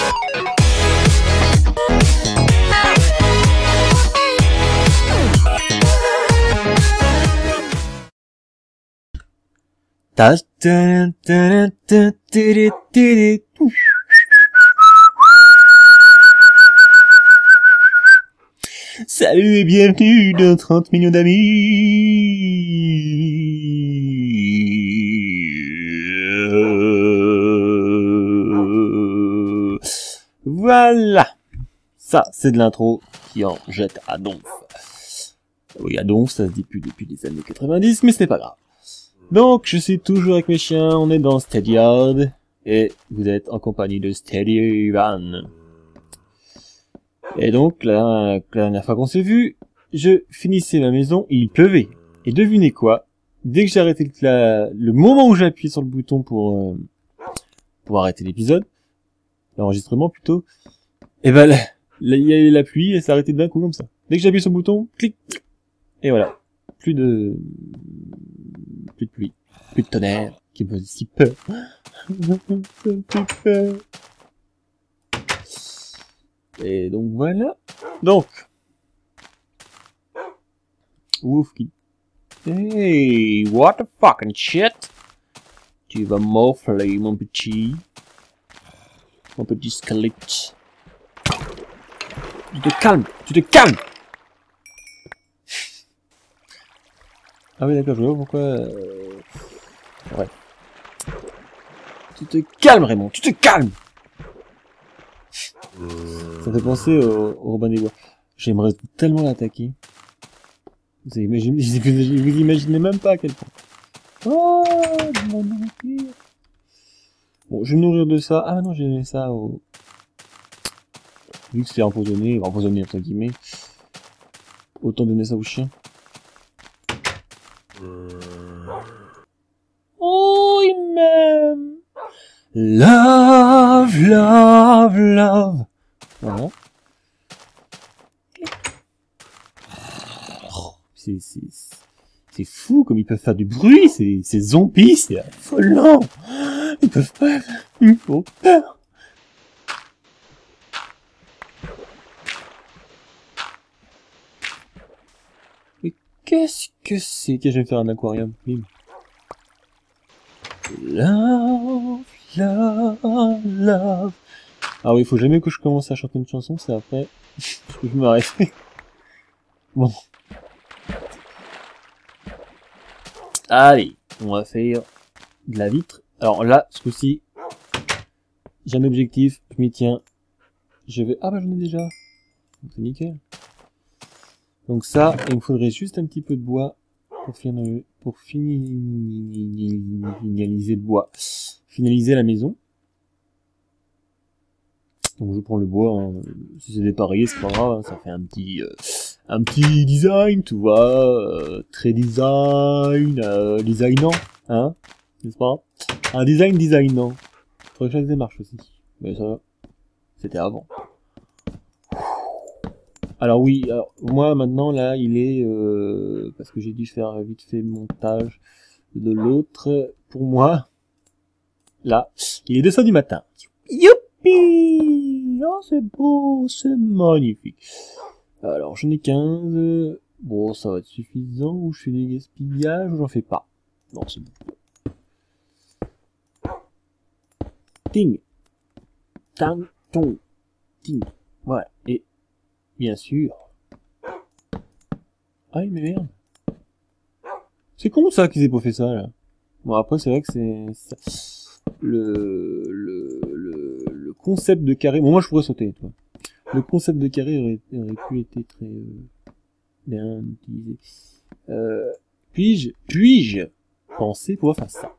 Salut et bienvenue dans 30 millions d'amis. Voilà. Ça, c'est de l'intro qui en jette à donf. Oui, à donf, ça se dit plus depuis les années 90, mais ce n'est pas grave. Donc, je suis toujours avec mes chiens, on est dans Steadyard, et vous êtes en compagnie de Steady Van. Et donc, la dernière fois qu'on s'est vu, je finissais ma maison et il pleuvait. Et devinez quoi? Dès que j'ai arrêté le moment où j'ai appuyé sur le bouton pour arrêter l'épisode, l'enregistrement plutôt, et ben il y a eu la pluie et ça s'est arrêté d'un coup comme ça. Dès que j'ai appuyé sur le bouton, clic, et voilà. Plus de pluie, plus de tonnerre, qui me faisait si peur. Ça me fait peur. Et donc voilà. Donc. Ouf qui. Hey, what the fucking shit? Tu vas m'offler, mon petit squelette. Tu te calmes, Ah oui d'accord, je vois pourquoi... Ouais. Tu te calmes Raymond, tu te calmes. Ça fait penser au Robin des Bois. J'aimerais tellement l'attaquer. Vous imaginez même pas à quel point. Oh, de la nourriture. Bon, je vais me nourrir de ça. Ah non, j'ai donné ça au... Vu que c'est empoisonné entre guillemets. Autant donner ça aux chiens. Oh, il m'aime. Love, love, love. Voilà. Oh, c'est fou comme ils peuvent faire du bruit, ces zombies, c'est affolant. Ils peuvent pas, ils font peur. Mais qu'est-ce que c'est? Tiens, je vais faire un aquarium. Bim. Love, love, love. Ah oui, il faut jamais que je commence à chanter une chanson, c'est après que je m'arrête. Bon. Allez, on va faire de la vitre. Alors là, ce coup-ci, j'ai un objectif, je m'y tiens. Je vais... Ah bah j'en ai déjà. C'est nickel. Donc ça, il me faudrait juste un petit peu de bois pour finaliser le bois. Finaliser la maison. Donc je prends le bois, hein. Si c'est dépareillé, c'est pas grave, hein. Ça fait un petit design, tu vois, très designant, hein, n'est-ce pas? Un design designant. Faudrait que je fasse des marches aussi. Mais ça, c'était avant. Alors oui, alors, moi maintenant là, il est, parce que j'ai dû faire vite fait le montage de l'autre, pour moi, là, il est 2h du matin. Youpi! Oh, c'est beau, c'est magnifique. Alors, j'en ai 15. Bon, ça va être suffisant. Ou je fais des gaspillages, ou j'en fais pas. Non, c'est bon. Ting. Tang, tong. Ting. Voilà. Et, bien sûr. Ah, mais merde. C'est con, ça, qu'ils aient pas fait ça, là. Bon, après, c'est vrai que c'est... Le concept de carré... Bon, moi, je pourrais sauter, toi. Le concept de carré aurait pu être très bien utilisé. Puis-je penser pouvoir faire ça?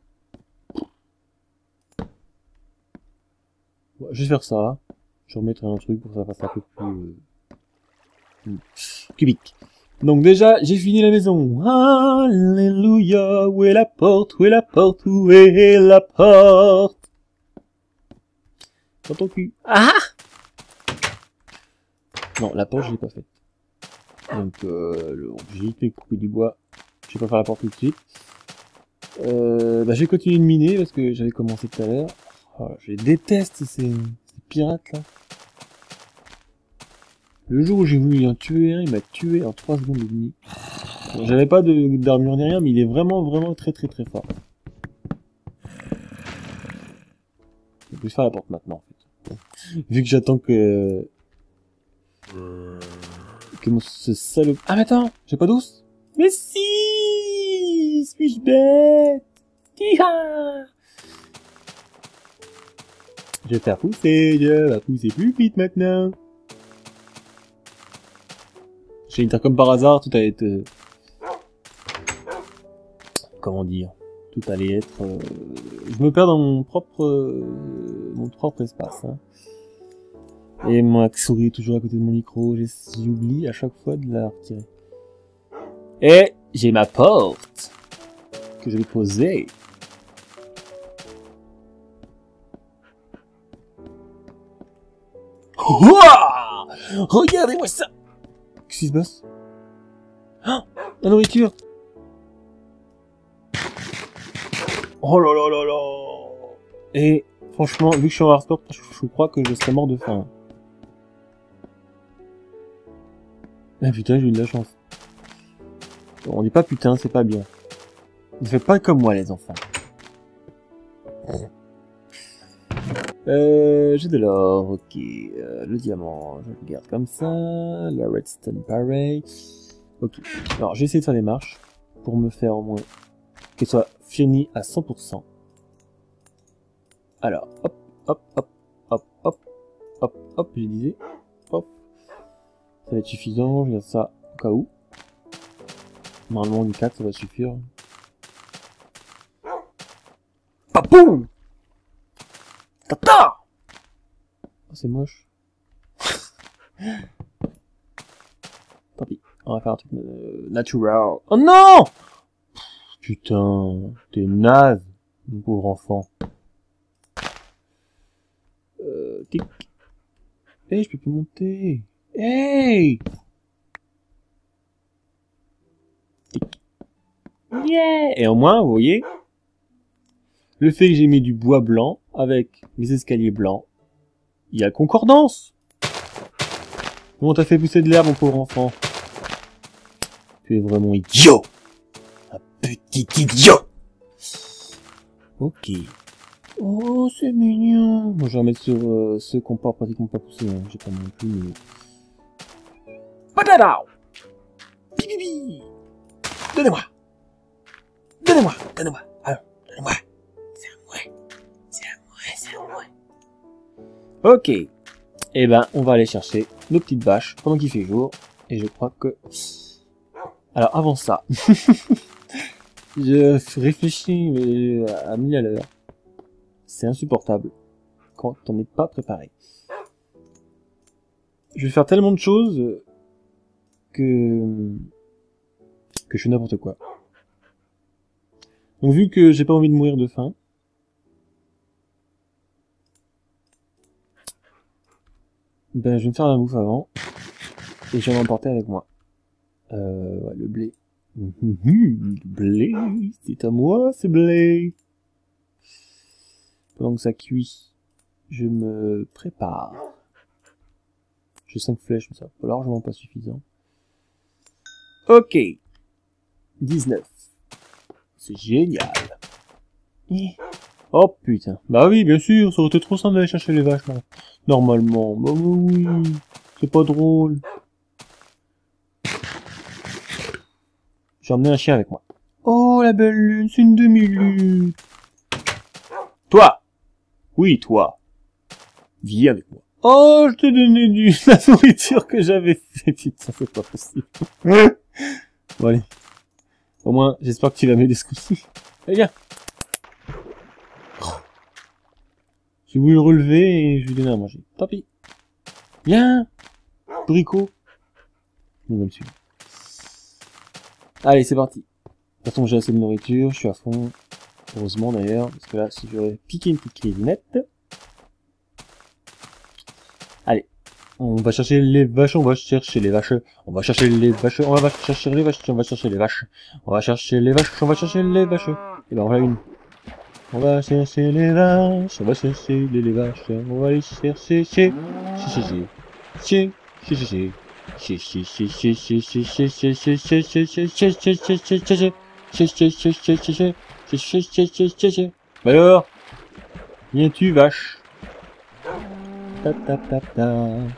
Bon, je vais faire ça. Je remettrai un truc pour que ça fasse un peu plus cubique. Donc déjà, j'ai fini la maison. Alléluia, où est la porte? Où est la porte? Où est la porte? Dans ton cul. Ah! Non, la porte, je l'ai pas faite. Donc, j'ai été couper du bois. Je vais pas faire la porte tout de suite. Bah, je vais continuer de miner parce que j'avais commencé tout à l'heure. Oh, je déteste ces pirate là. Le jour où j'ai voulu en tuer un, il m'a tué en 3 secondes et demie. J'avais pas d'armure ni rien, mais il est vraiment très fort. Je vais faire la porte maintenant en fait. Vu que j'attends que ce salaud... Ah mais attends, j'ai pas d'os. Mais si, suis-je bête? Tiha. Je vais faire pousser, je vais pousser plus vite maintenant. J'ai une terre comme par hasard, tout allait être... comment dire? Tout allait être... Je me perds dans mon propre espace. Hein. Et ma souris est toujours à côté de mon micro, j'oublie à chaque fois de la retirer. Et j'ai ma porte que je vais poser. Ouah! Regardez-moi ça! Qu'est-ce qui se passe? Ah! La nourriture! Oh là là là là! Et franchement, vu que je suis en hardcore, je crois que je serais mort de faim. Ah putain, j'ai eu de la chance. On dit pas putain, c'est pas bien. Ne faites pas comme moi les enfants. J'ai de l'or, ok. Le diamant, je le garde comme ça. La redstone pareil. Ok. Alors, j'ai essayé de faire des marches pour me faire au moins qu'elle soit finie à 100%. Alors, hop, hop, hop, hop, hop, hop, hop, je disais. Hop. Ça va être suffisant, je garde ça au cas où. Normalement, du 4, ça va suffire. Papoum! Tata! Oh, c'est moche. Tant pis, on va faire un truc natural. Oh non! Putain, t'es naze, mon pauvre enfant. Tic. Hey, je peux plus monter. Hey! Tic. Yeah! Et au moins, vous voyez, le fait que j'ai mis du bois blanc avec mes escaliers blancs, il y a concordance. Comment t'as fait pousser de l'herbe, mon pauvre enfant? Tu es vraiment idiot! Un petit idiot! Ok. Oh, c'est mignon! Moi, je vais remettre sur ceux qui n'ont pas pratiquement pas poussé. Hein. J'ai pas non plus, mais... Patata! Pipipi! Donnez-moi! Donnez-moi! Donnez-moi! Alors, donnez-moi! C'est à moi! C'est à moi! C'est à moi! Ok. Eh ben, on va aller chercher nos petites vaches pendant qu'il fait jour. Et je crois que... Alors, avant ça... je réfléchis à 1000 à l'heure. C'est insupportable quand on n'est pas préparé. Je vais faire tellement de choses que je fais n'importe quoi. Donc vu que j'ai pas envie de mourir de faim, ben je vais me faire la bouffe avant et je vais m'emporter avec moi. Ouais, le blé. Le blé, c'est à moi, c'est blé. Pendant que ça cuit, je me prépare. J'ai 5 flèches, mais ça va largement pas suffisant. Ok. 19. C'est génial. Oh putain. Bah oui, bien sûr, ça aurait été trop simple d'aller chercher les vaches, là. Normalement. Bah oui, c'est pas drôle. J'ai emmené un chien avec moi. Oh, la belle lune, c'est une demi-lune. Toi! Oui, toi. Viens avec moi. Oh, je t'ai donné la nourriture que j'avais fait. Putain, c'est pas possible. Bon, allez. Au moins, j'espère que tu vas m'aider ce coup-ci. Allez, viens. J'ai voulu le relever et je lui donner à manger. Tant pis. Viens. Bricot. Il va me suivre. Allez, c'est parti. De toute façon, j'ai assez de nourriture, je suis à fond. Heureusement d'ailleurs, parce que là, si j'aurais piqué une petite cuisinette. Allez. On va chercher les vaches, on va chercher les vaches. On va chercher les vaches, on va chercher les vaches, on va chercher les vaches. On va chercher les vaches, on va chercher les vaches. Et ben voilà une. On va chercher les vaches, on va chercher les vaches, on va les chercher chez Bah alors, viens-tu vache? Ta ta ta ta.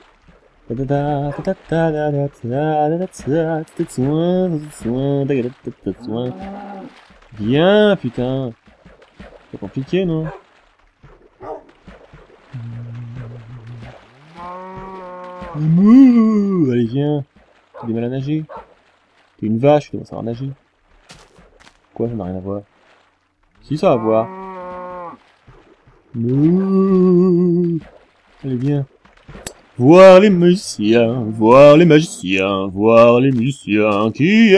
Viens, putain. C'est compliqué, non? Mouh, allez, viens. T'as des mal à nager? T'es une vache, tu dois savoir nager. Quoi, ça n'a rien à voir? Si, ça a à voir. Mouh. Allez, viens. Voir les magiciens, voir les magiciens, voir les musiciens qui...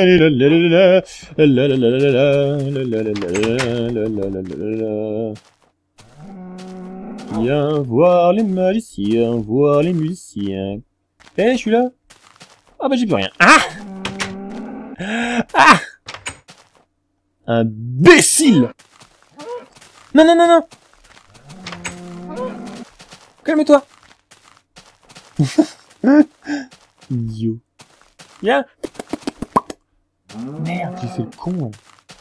Viens voir les magiciens, voir les musiciens. Eh, je suis là. Ah bah j'ai plus rien. Ah! Ah! Imbécile! Non, non, non, non! Calme-toi! Idiot. Viens! Merde, j'ai fait le con, là.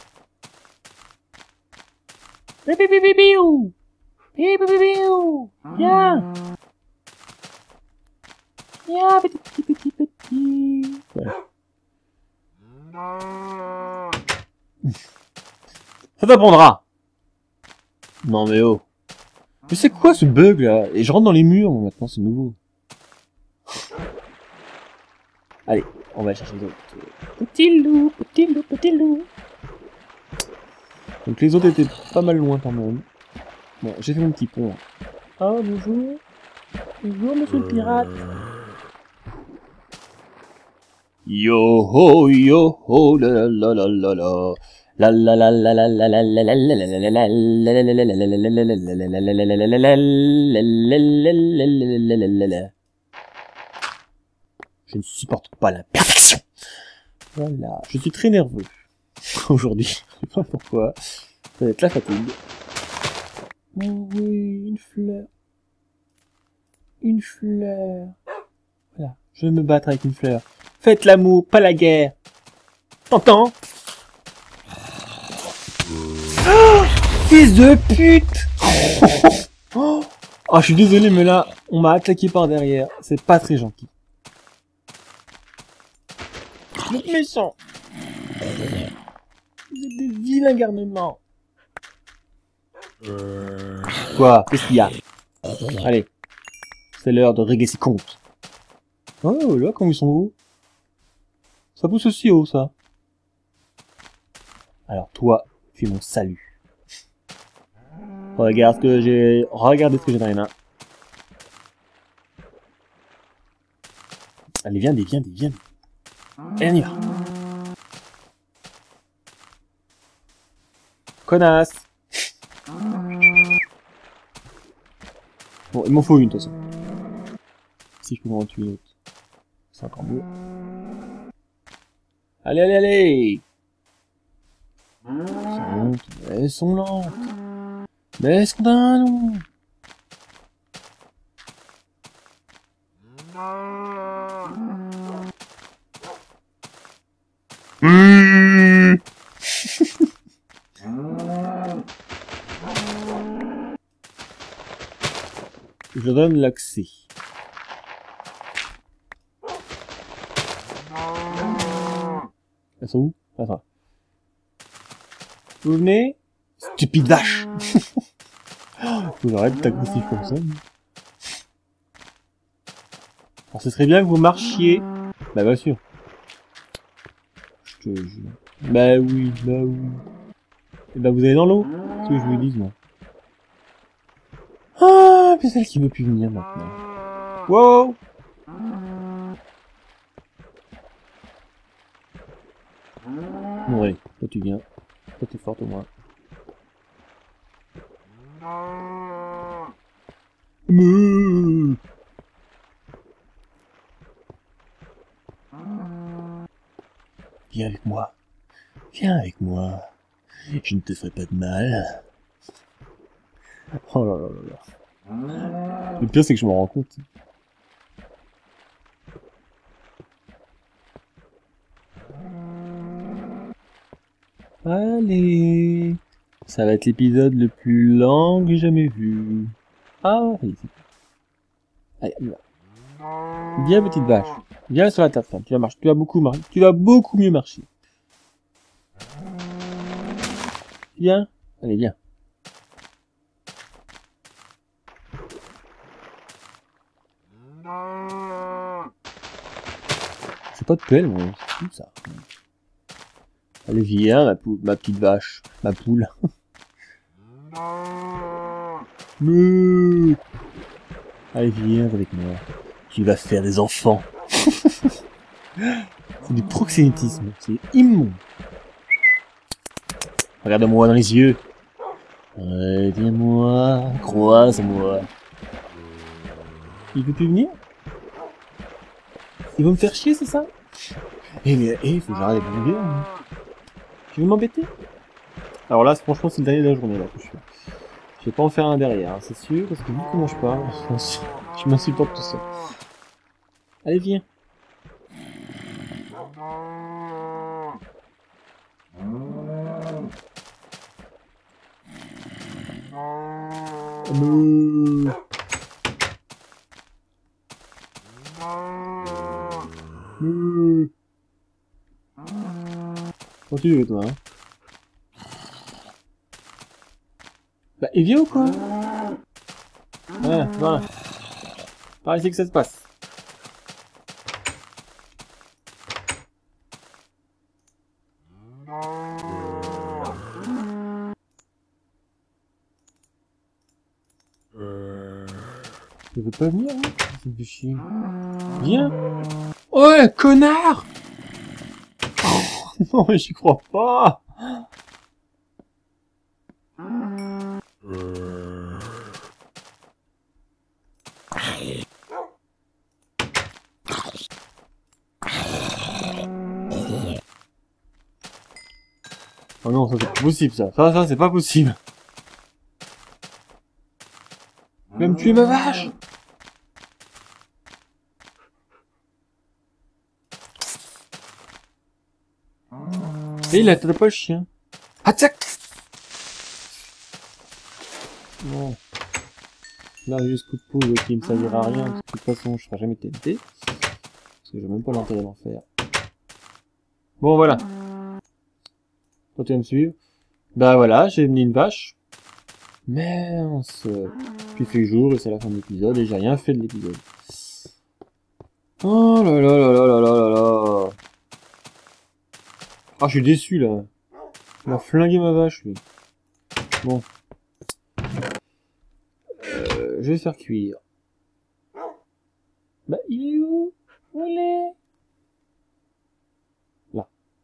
Bibibibibiou! Bibibibibiou! Viens! Viens, petit. Voilà. Ça t'apprendra! Non mais oh. Mais c'est quoi ce bug là? Et je rentre dans les murs maintenant, c'est nouveau. Allez, on va chercher les autres. Petit loup, petit loup, petit loup. Donc les autres étaient pas mal loin quand même. Bon, j'ai fait mon petit pont. Ah, bonjour. Bonjour, monsieur le pirate. Yo ho, la la la la la. La la la la la la la la la la la la. Je ne supporte pas l'imperfection. Voilà, je suis très nerveux aujourd'hui. Je sais pas pourquoi. Ça va être la fatigue. Oh oui, une fleur. Une fleur. Voilà, je vais me battre avec une fleur. Faites l'amour, pas la guerre. T'entends? Oh, fils de pute! Oh, je suis désolé, mais là, on m'a attaqué par derrière. C'est pas très gentil. Vous êtes méchants. Vous êtes des vilains garnements. Quoi? Qu'est-ce qu'il y a? Allez. C'est l'heure de régler ses comptes. Oh, là, comme ils sont hauts. Ça pousse aussi haut, ça. Alors, toi, tu es mon salut. Regarde ce que j'ai... Regardez ce que j'ai dans les mains. Allez, viens. Allez, on y va. Connasse. Bon, il m'en faut une, de toute façon. Si je peux m'en tuer une autre. C'est encore mieux. Allez. Elles sont lentes. Mais elles sont d'un long. Je donne l'accès. Elles sont où? Ah, ça. Vous venez? Stupide vache! Faut que j'arrête d'être agressif comme ça. Alors, ce serait bien que vous marchiez. Bah, bien sûr. Je te jure. Bah oui. Et bah, vous allez dans l'eau. C'est ce que je vous dis, moi. Ah, puis celle qui veut plus venir maintenant. Wow! Bon, allez, toi tu viens. Toi t'es forte au moins. Viens avec moi. Je ne te ferai pas de mal. Oh là là là là. Le pire, c'est que je m'en rends compte. Allez. Ça va être l'épisode le plus lent que j'ai jamais vu. Ah, allez, allez, on y va. Viens, petite vache. Viens sur la table, tu vas marcher. Tu vas beaucoup mieux marcher. Viens. Allez, viens. C'est pas de pelle, moi. C'est fou, ça. Allez, viens, ma petite vache. Ma poule. Mais... Allez, viens avec moi. Tu vas faire des enfants. C'est du proxénétisme. C'est immonde. Regarde-moi dans les yeux. Viens-moi. Croise-moi. Il veut plus venir? Il va me faire chier, c'est ça? Mais, faut que j'arrête de bouger. Tu veux m'embêter? Alors là, franchement, c'est le dernier de la journée, là, que je fais. Je vais pas en faire un derrière, hein, c'est sûr, parce que vu comment je parle, je m'insupporte tout seul. Allez, viens. Quand tu veux, toi, hein. Bah, il vient ou quoi? Ouais, voilà. Par ici que ça se passe. Il veut pas venir, hein? Ça me fait chier. Viens! Ouais, connard! Oh, non, mais j'y crois pas! Oh non, ça c'est pas possible, ça. Ça c'est pas possible. Tu vas me tuer ma vache! Et il attrape pas le chien. Attaque! Bon. Là, jusqu'au de pause qui me servira à rien. De toute façon, je ferai jamais TNT. Parce que j'ai même pas l'intérêt d'en faire. Bon, voilà. Toi, tu vas me suivre. Bah voilà, j'ai mené une vache. Mince. Puis il fait jour et c'est la fin de l'épisode et j'ai rien fait de l'épisode. Oh là là là là là là là là. Ah, je suis déçu là. Il m'a flingué ma vache, lui. Bon. Je vais faire cuire. Bah, il est où? Où il est? Là.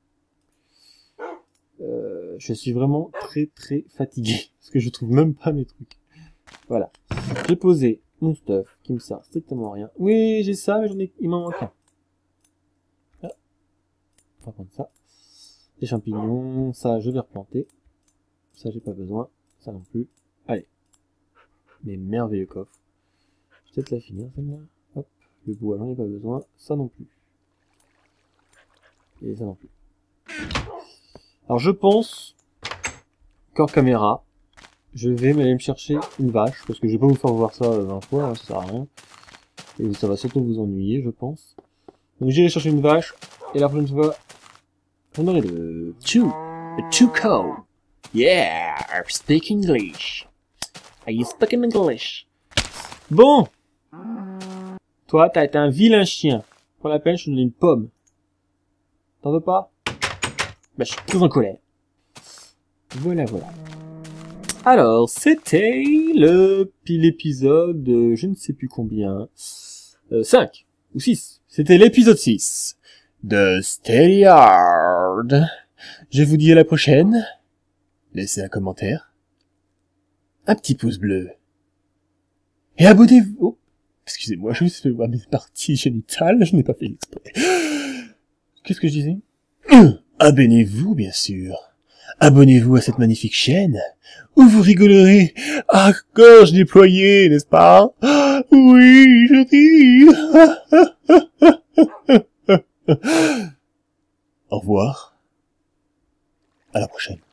Je suis vraiment très très fatigué. Parce que je trouve même pas mes trucs. Voilà. J'ai posé mon stuff qui me sert strictement à rien. Oui, j'ai ça, mais il m'en manque un. Ah. On va prendre ça. Les champignons, ça je vais replanter. Ça j'ai pas besoin. Ça non plus. Allez. Mes merveilleux coffres. Je vais peut-être la finir celle-là. Hop. Le bois, j'en ai pas besoin. Ça non plus. Et ça non plus. Alors je pense qu'hors caméra, je vais aller me chercher une vache, parce que je vais pas vous faire voir ça 20 fois, hein, ça sert à rien. Et ça va surtout vous ennuyer, je pense. Donc j'irai chercher une vache, et la prochaine fois, on aurait le two cow. Yeah, I speak English. I speak English. Bon. Toi, t'as été un vilain chien. Pour la peine, je te donne une pomme. T'en veux pas? Bah, je suis très en colère. Voilà, voilà. Alors, c'était l'épisode, je ne sais plus combien, 5 ou 6. C'était l'épisode 6 de Steady Hard. Je vous dis à la prochaine. Laissez un commentaire, un petit pouce bleu, et abonnez-vous. Oh, excusez-moi, je me suis fait voir mes parties génitales, je n'ai pas fait exprès. Qu'est-ce que je disais? Abonnez-vous, bien sûr. abonnez-vous à cette magnifique chaîne, où vous rigolerez à gorge déployée, n'est-ce pas? Oui, je ris. Au revoir. À la prochaine.